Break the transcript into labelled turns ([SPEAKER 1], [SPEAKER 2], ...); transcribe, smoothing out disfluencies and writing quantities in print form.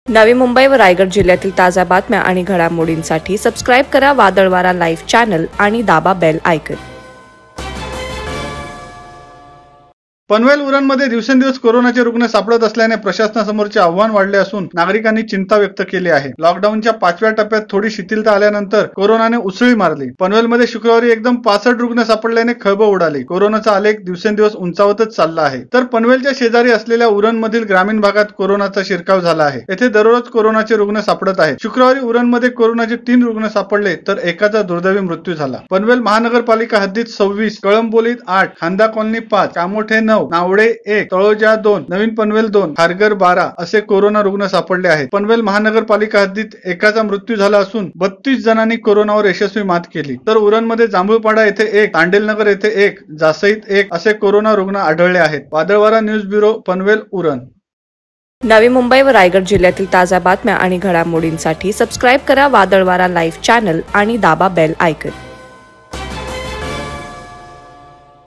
[SPEAKER 1] नवी मुंबई व रायगड जिल्ह्यातील ताज्या बातम्या आणि घडामोडींसाठी सबस्क्राईब करा वादळवारा लाईव्ह चॅनल आणि दाबा बेल आयकॉन।
[SPEAKER 2] पनवेल उरणमध्ये दिवसेंदिवस कोरोनाचे रुग्ण सापडत असल्याने प्रशासनासमोरचे आव्हान वाढले असून नागरिकांनी चिंता व्यक्त केली आहे। लॉकडाऊनच्या 5व्या टप्प्यात थोडी शिथिलता आल्यानंतर कोरोनाने उसळी मारली। पनवेलमध्ये शुक्रवारी एकदम 65 रुग्ण सापडल्याने खळबळ उडाली। कोरोनाचा आलेख दिवसेंदिवस उंचावतच चालला आहे। तर पनवेलच्या शेजारी असलेल्या उरणमधील ग्रामीण भागात कोरोनाचा शिरकाव झाला आहे। येथे दररोज कोरोनाचे रुग्ण सापडत आहेत। शुक्रवारी उरणमध्ये कोरोनाचे 3 रुग्ण सापडले तर एकाचा दुर्दैवी मृत्यू झाला। पनवेल महानगरपालिका हद्दीत 26, कळंबोलीत 8, खांदा कॉलनी 5, कामोठे 9, नावडे 1, तळोजा 2, नवीन पनवेल 2, खारघर 12 असे कोरोना रुग्ण सापडले आहेत। पनवेल महानगरपालिका हद्दीत एकाचा मृत्यू झाला असून 32 जणांनी कोरोनावर यशस्वी मात केली। तर उरणमध्ये जांभूळपाडा येथे 1, तांडेलनगर येथे 1, जासईत 1 असे कोरोना रुग्ण आढळले आहेत। Vadalvara news bureau, Panvel, Uran.
[SPEAKER 1] नवी मुंबई व रायगड जिल्ह्यातील ताज्या बातम्या आणि घडामोडींसाठी सबस्क्राईब करा वादळवारा लाईव्ह चॅनल आणि दाबा बेल आयकॉन।